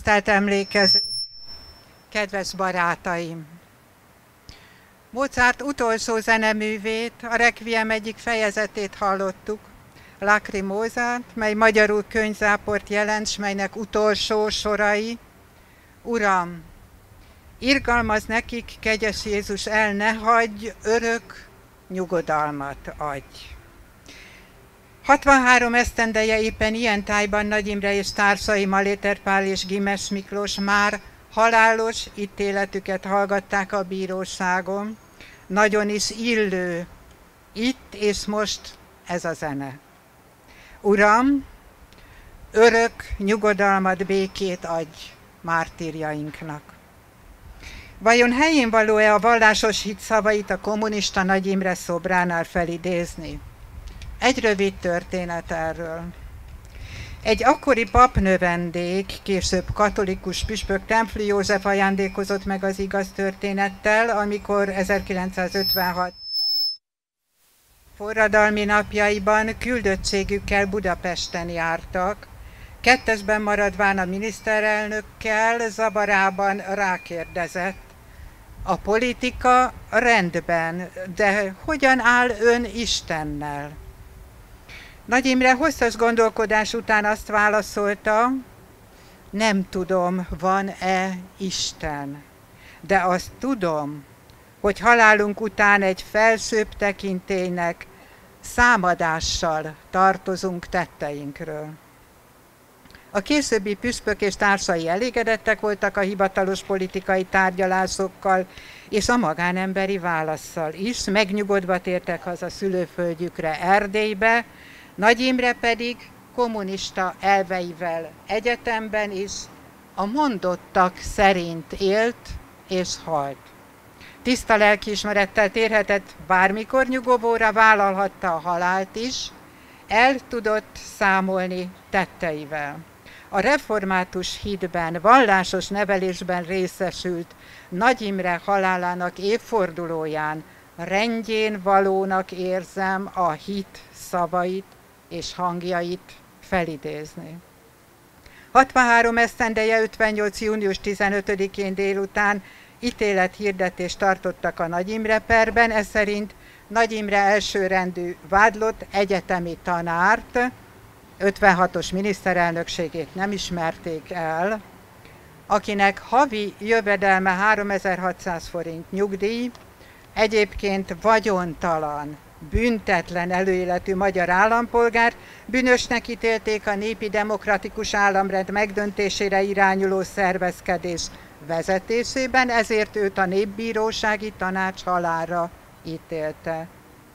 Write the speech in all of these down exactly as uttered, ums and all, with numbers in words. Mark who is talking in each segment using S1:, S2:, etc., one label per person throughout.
S1: Tisztelt emlékező, kedves barátaim! Mozart utolsó zeneművét, a Requiem egyik fejezetét hallottuk, Lacrimózát, mely magyarul könyvzáport jelent, s melynek utolsó sorai. Uram, irgalmaz nekik, kegyes Jézus, el ne hagyj, örök nyugodalmat adj. hatvanhárom esztendeje éppen ilyen tájban Nagy Imre és társai, Maléter Pál és Gimes Miklós már halálos ítéletüket hallgatták a bíróságon. Nagyon is illő itt és most ez a zene. Uram, örök nyugodalmat, békét adj mártírjainknak. Vajon helyén való-e a vallásos hit szavait a kommunista Nagy Imre szobránál felidézni? Egy rövid történet erről. Egy akkori papnövendék, később katolikus püspök, Templi József ajándékozott meg az igaz történettel, amikor ezerkilencszázötvenhat forradalmi napjaiban küldöttségükkel Budapesten jártak. Kettesben maradván a miniszterelnökkel zavarában rákérdezett: a politika rendben, de hogyan áll ön Istennel? Nagy Imre hosszas gondolkodás után azt válaszolta: nem tudom, van-e Isten, de azt tudom, hogy halálunk után egy felsőbb tekintélynek számadással tartozunk tetteinkről. A későbbi püspök és társai elégedettek voltak a hivatalos politikai tárgyalásokkal és a magánemberi válasszal is, megnyugodva tértek haza szülőföldjükre, Erdélybe, Nagy Imre pedig kommunista elveivel egyetemben is a mondottak szerint élt és halt. Tiszta lelkiismerettel térhetett bármikor nyugovóra, vállalhatta a halált is, el tudott számolni tetteivel. A református hitben, vallásos nevelésben részesült Nagy Imre halálának évfordulóján rendjén valónak érzem a hit szavait és hangjait felidézni. hatvanhárom esztendeje ötvennyolc. június tizenötödikén délután ítélethirdetést tartottak a Nagy Imre perben, ez szerint Nagy Imre elsőrendű vádlott egyetemi tanárt, ötvenhatos miniszterelnökségét nem ismerték el, akinek havi jövedelme háromezer-hatszáz forint nyugdíj, egyébként vagyontalan, büntetlen előéletű magyar állampolgár, bűnösnek ítélték a népi demokratikus államrend megdöntésére irányuló szervezkedés vezetésében, ezért őt a népbírósági tanács halálra ítélte.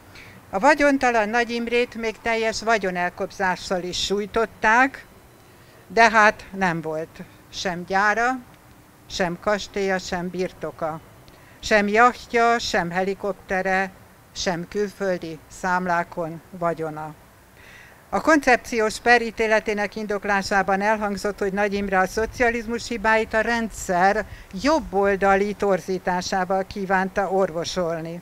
S1: A vagyontalan Nagy Imrét még teljes vagyonelkobzással is sújtották, de hát nem volt sem gyára, sem kastélya, sem birtoka, sem jachtja, sem helikoptere, sem külföldi számlákon vagyona. A koncepciós per ítéletének indoklásában elhangzott, hogy Nagy Imre a szocializmus hibáit a rendszer jobboldali torzításával kívánta orvosolni.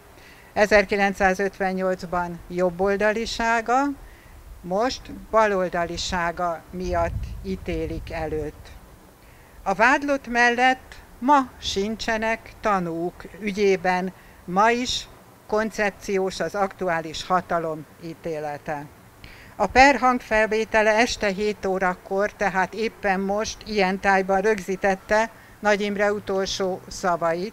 S1: ezerkilencszázötvennyolcban jobboldalisága, most baloldalisága miatt ítélik előtt. A vádlott mellett ma sincsenek tanúk ügyében, ma is koncepciós az aktuális hatalom ítélete. A per hangfelvétele este hét órakor, tehát éppen most ilyen tájban rögzítette Nagy Imre utolsó szavait.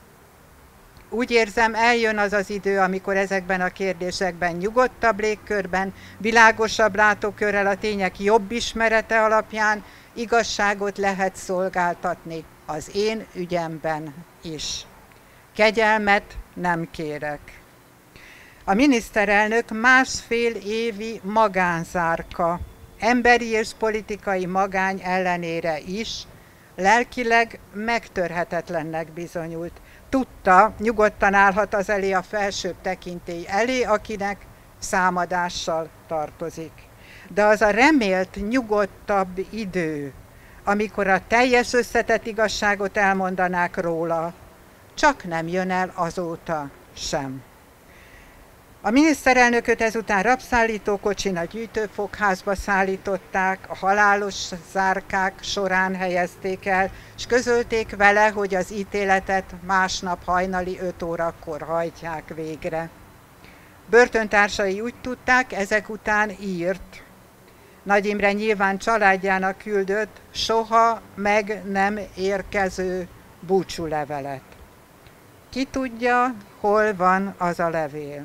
S1: Úgy érzem, eljön az az idő, amikor ezekben a kérdésekben nyugodtabb légkörben, világosabb látókörrel, a tények jobb ismerete alapján igazságot lehet szolgáltatni az én ügyemben is. Kegyelmet nem kérek. A miniszterelnök másfél évi magánzárka, emberi és politikai magány ellenére is lelkileg megtörhetetlennek bizonyult. Tudta, nyugodtan állhat az elé, a felsőbb tekintély elé, akinek számadással tartozik. De az a remélt nyugodtabb idő, amikor a teljes összetett igazságot elmondanák róla, csak nem jön el azóta sem. A miniszterelnököt ezután rabszállítókocsin a gyűjtőfogházba szállították, a halálos zárkák során helyezték el, és közölték vele, hogy az ítéletet másnap hajnali öt órakor hajtják végre. Börtöntársai úgy tudták, ezek után írt. Nagy Imre nyilván családjának küldött soha meg nem érkező búcsúlevelet. Ki tudja, hol van az a levél.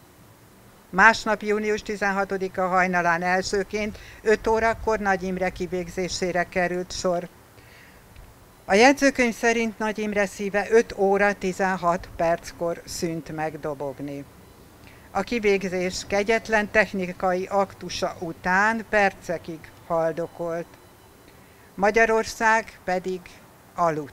S1: Másnap június tizenhatodika hajnalán elsőként öt órakor Nagy Imre kivégzésére került sor. A jegyzőkönyv szerint Nagy Imre szíve öt óra tizenhat perckor szűnt meg dobogni. A kivégzés kegyetlen technikai aktusa után percekig haldokolt. Magyarország pedig aludt.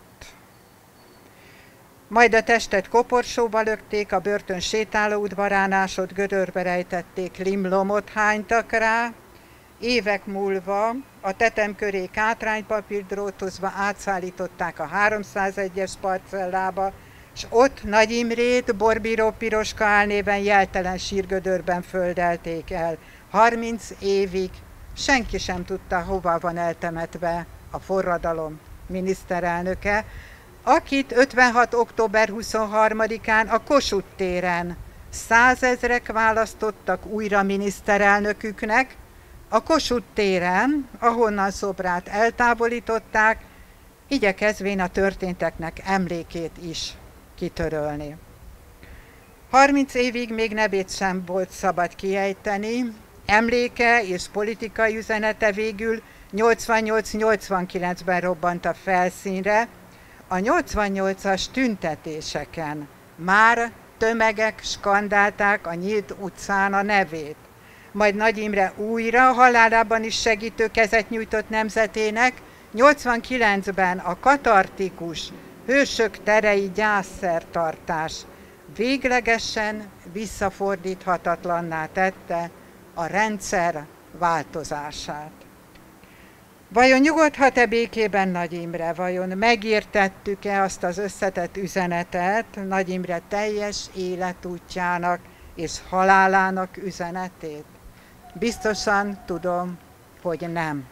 S1: Majd a testet koporsóba lökték, a börtön sétálóudvarán ásott gödörbe rejtették, limlomot hánytak rá, évek múlva a tetem köré kátránypapírt drótozva átszállították a háromszázegyes parcellába, és ott Nagy Imrét Borbíró Piroska álnéven jeltelen sírgödörben földelték el. harminc évig senki sem tudta, hova van eltemetve a forradalom miniszterelnöke, akit ötvenhat október huszonharmadikán a Kossuth téren százezrek választottak újra miniszterelnöküknek, a Kossuth téren, ahonnan szobrát eltávolították, igyekezvén a történteknek emlékét is kitörölni. harminc évig még nevét sem volt szabad kiejteni, emléke és politikai üzenete végül nyolcvannyolc nyolcvankilencben robbant a felszínre. A nyolcvannyolcas tüntetéseken már tömegek skandálták a nyílt utcán a nevét. Majd Nagy Imre újra halálában is segítő kezet nyújtott nemzetének, nyolcvankilencben a katartikus Hősök terei gyászszertartás véglegesen visszafordíthatatlanná tette a rendszer változását. Vajon nyugodhat-e békében Nagy Imre? Vajon megértettük-e azt az összetett üzenetet, Nagy Imre teljes életútjának és halálának üzenetét? Biztosan tudom, hogy nem.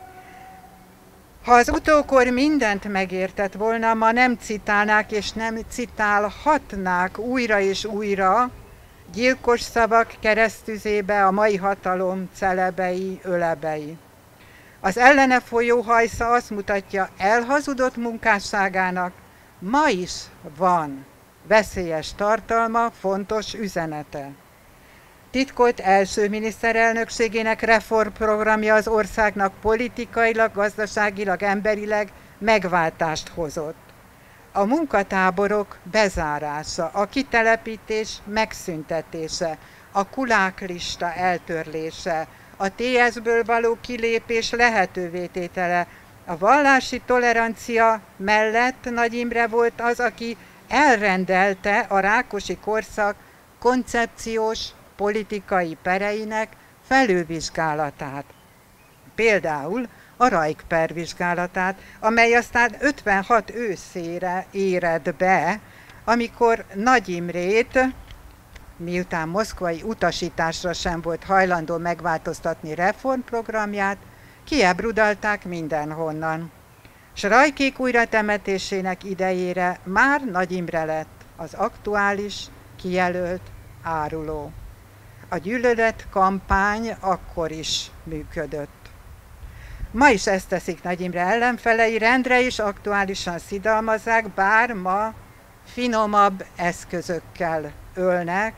S1: Ha az utókor mindent megértett volna, ma nem citálnák és nem citálhatnák újra és újra gyilkos szavak keresztüzébe a mai hatalom celebei, ölebei. Az ellene folyó hajsza azt mutatja, elhazudott munkásságának ma is van veszélyes tartalma, fontos üzenete. Titkolt első miniszterelnökségének reformprogramja az országnak politikailag, gazdaságilag, emberileg megváltást hozott. A munkatáborok bezárása, a kitelepítés megszüntetése, a kuláklista eltörlése, a té es-ből való kilépés lehetővé tétele, a vallási tolerancia mellett Nagy Imre volt az, aki elrendelte a Rákosi korszak koncepciós politikai pereinek felülvizsgálatát. Például a Rajk-per vizsgálatát, amely aztán ötvenhat őszére éred be, amikor Nagy Imrét, miután moszkvai utasításra sem volt hajlandó megváltoztatni reformprogramját, kiebrudalták mindenhonnan. S Rajkék újratemetésének idejére már Nagy Imre lett az aktuális, kijelölt áruló. A gyűlölet kampány akkor is működött. Ma is ezt teszik Nagy Imre ellenfelei, rendre is aktuálisan szidalmazzák, bár ma finomabb eszközökkel ölnek,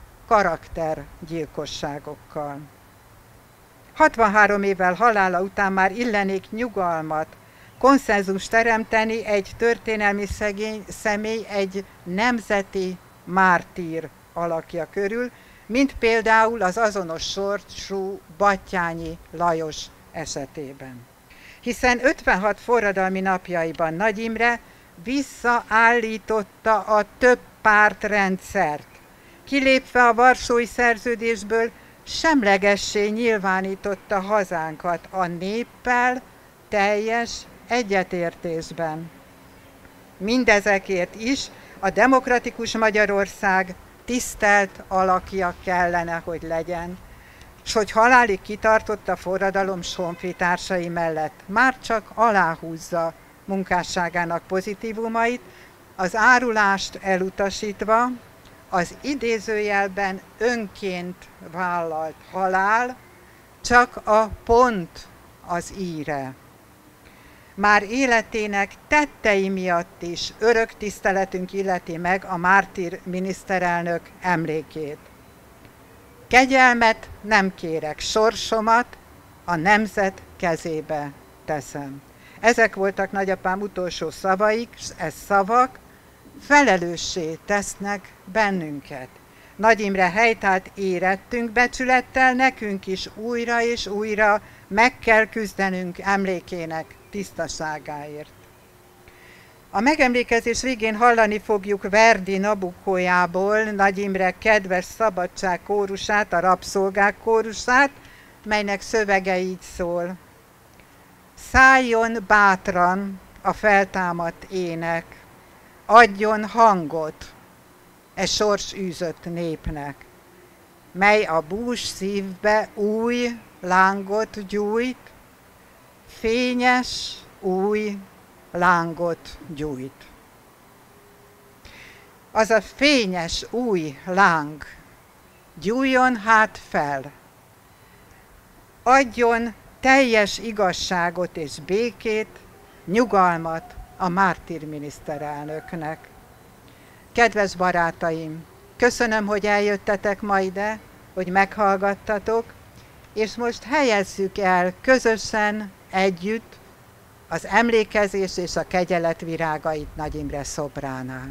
S1: karaktergyilkosságokkal. hatvanhárom évvel halála után már illenék nyugalmat, konszenzus teremteni egy történelmi szegény, személy, egy nemzeti mártír alakja körül, mint például az azonos sorsú Batthyány Lajos esetében. Hiszen ötvenhat forradalmi napjaiban Nagy Imre visszaállította a több pártrendszert, kilépve a Varsói Szerződésből semlegessé nyilvánította hazánkat a néppel teljes egyetértésben. Mindezekért is a demokratikus Magyarország tisztelt alakja kellene, hogy legyen, s hogy halálig kitartott a forradalom honfitársai mellett. Már csak aláhúzza munkásságának pozitívumait, az árulást elutasítva, az idézőjelben önként vállalt halál csak a pont az íre. Már életének tettei miatt is örök tiszteletünk illeti meg a mártír miniszterelnök emlékét. Kegyelmet nem kérek, sorsomat a nemzet kezébe teszem. Ezek voltak nagyapám utolsó szavaik, és ez szavak felelőssé tesznek bennünket. Nagy Imre helytált érettünk becsülettel, nekünk is újra és újra meg kell küzdenünk emlékének tisztaságáért. A megemlékezés végén hallani fogjuk Verdi Nabuccójából Nagy Imre kedves szabadság kórusát, a rabszolgák kórusát, melynek szövege így szól. Szálljon bátran a feltámadt ének, adjon hangot e sorsűzött népnek, mely a bús szívbe új lángot gyújt, fényes új lángot gyújt. Az a fényes új láng gyújjon hát fel, adjon teljes igazságot és békét, nyugalmat a mártír miniszterelnöknek. Kedves barátaim, köszönöm, hogy eljöttetek ma ide, hogy meghallgattatok, és most helyezzük el közösen, együtt az emlékezés és a kegyelet virágait Nagy Imre szobránál.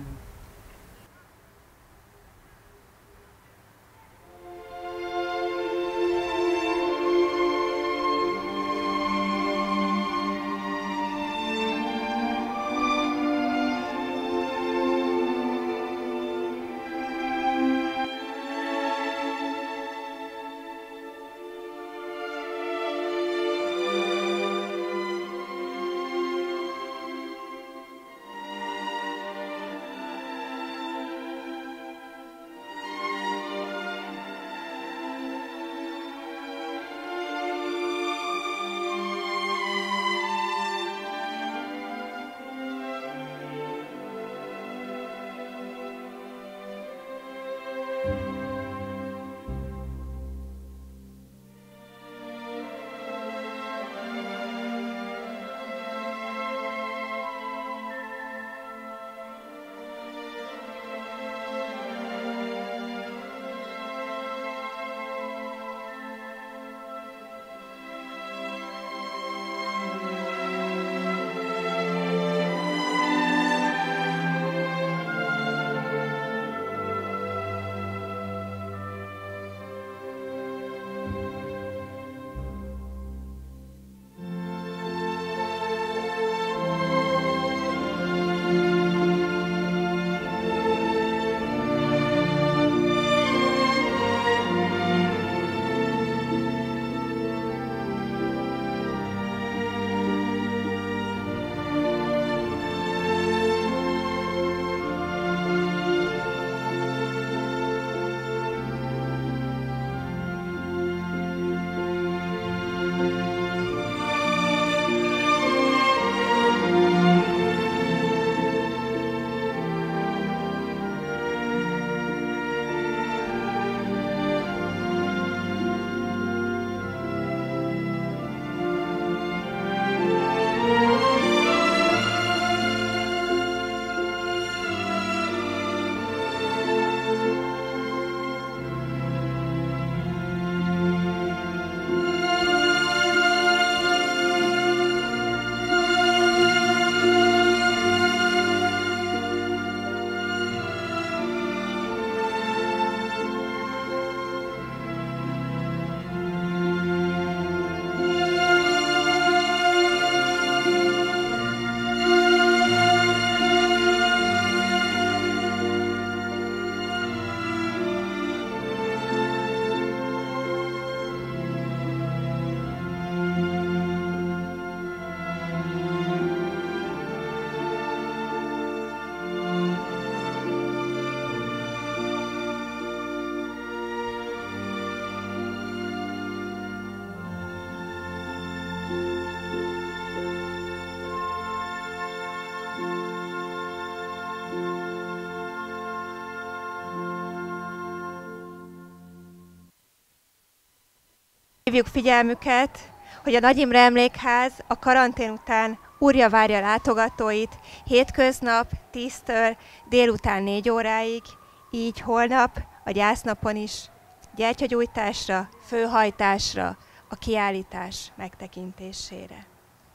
S2: Hívjuk figyelmüket, hogy a Nagy Imre Emlékház a karantén után újra várja látogatóit hétköznap tíztől délután négy óráig, így holnap a gyásznapon is gyertyagyújtásra, főhajtásra, a kiállítás megtekintésére.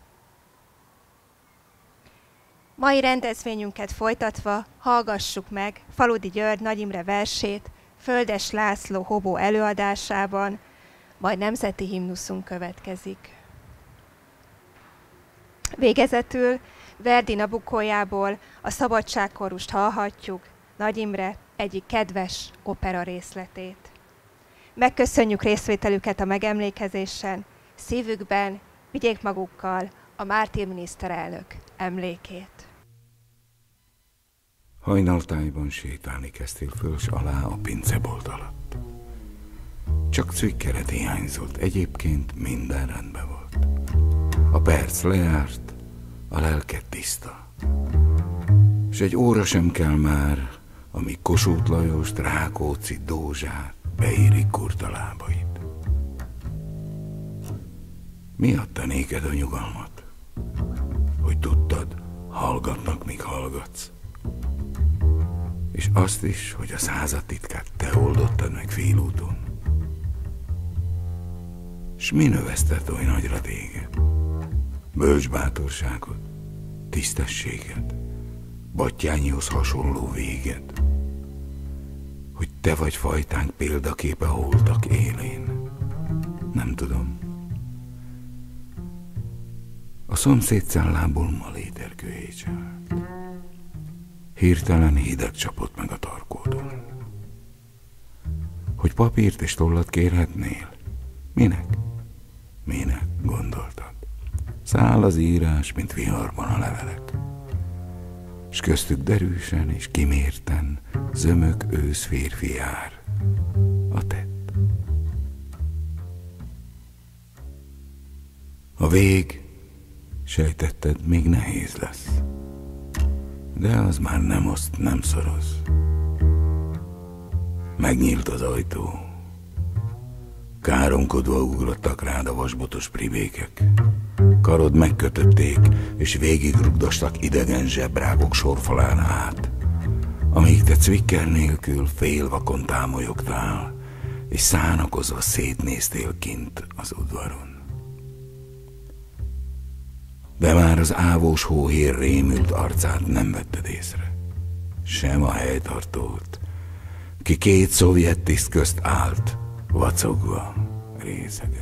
S2: Mai rendezvényünket folytatva hallgassuk meg Faludi György Nagy Imre versét Földes László Hobó előadásában, majd nemzeti himnuszunk következik. Végezetül Verdi Nabukójából a Szabadságkórust hallhatjuk, Nagy Imre egyik kedves opera részletét. Megköszönjük részvételüket a megemlékezésen, szívükben vigyék magukkal a mártír miniszterelnök emlékét.
S3: Hajnaltájban sétálni kezdtél föl s alá a pincebolt alatt. Csak Cvikkeret hiányzott, egyébként minden rendben volt. A perc lejárt, a lelked tiszta. S egy óra sem kell már, amíg Kossuth Lajost, Rákóczi Dózsát beérik kurta lábait. Mi adta néked a nyugalmat? Hogy tudtad, hallgatnak, míg hallgatsz. És azt is, hogy a század titkát te oldottad meg félúton. S mi növesztett oly nagyra téged? Bölcs bátorságod, tisztességed, Battyányihoz hasonló véged, hogy te vagy fajtánk példaképe a holtak élén. Nem tudom. A szomszéd cellából maléterkő écselt. Hirtelen hideg csapott meg a tarkódon. Hogy papírt és tollat kérhetnél? Minek? Minek, gondoltad? Száll az írás, mint viharban a levelek. S köztük derűsen és kimérten zömök ősz férfi jár, a tett. A vég, sejtetted, még nehéz lesz, de az már nem oszt, nem szoroz. Megnyílt az ajtó, káromkodva ugrottak rád a vasbotos pribékek. Karod megkötötték, és végigrugdostak idegen zsebrágok sorfalán át, amíg te Cvikker nélkül félvakon támolyogtál, és szánakozva szétnéztél kint az udvaron. De már az ávós hóhér rémült arcát nem vetted észre, sem a helytartót, ki két szovjet tiszt közt állt, vacogva, részegen.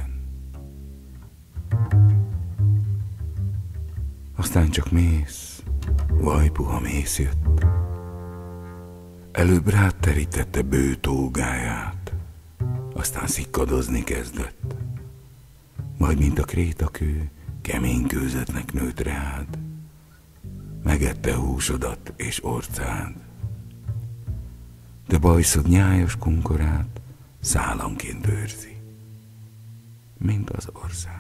S3: Aztán csak mész, vajpuha mész jött. Előbb rád terítette bő tógáját, aztán szikkadozni kezdett. Majd, mint a krétakő, kemény kőzetnek nőtt rád. Megette húsodat és orcád. De bajszod nyájas kunkorát szálanként őrzi, mint az ország.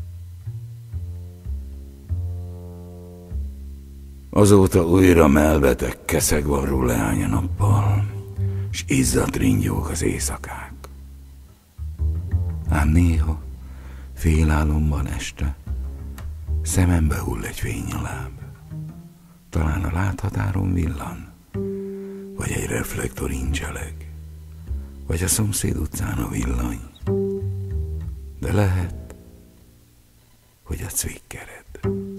S3: Azóta újra melbetek keszegvarró leány a nappal, s izzadt ringyók az éjszakák. Ám néha, félálomban este, szemembe hull egy fénynyaláb. Talán a láthatáron villan, vagy egy reflektor incseleg, vagy a szomszéd utcán a villany. De lehet, hogy a Cvikkered.